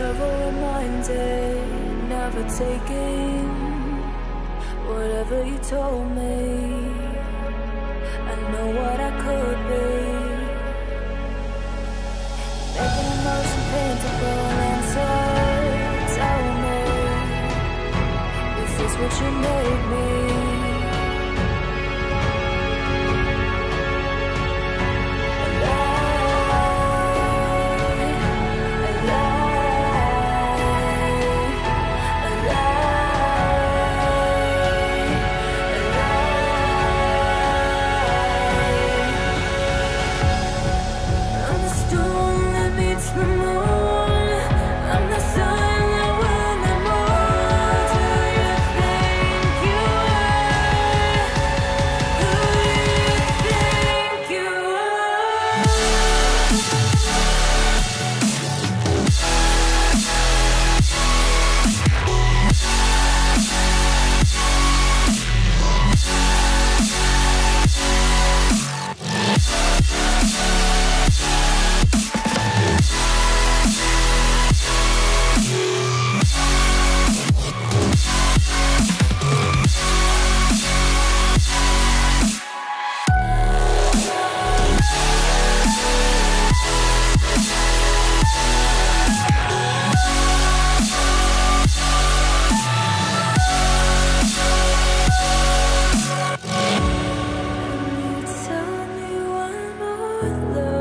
forever reminded, never taking whatever you told me. I know what I could be, making emotion paintable answers. Tell me, is this what you made me? Tell me one more love.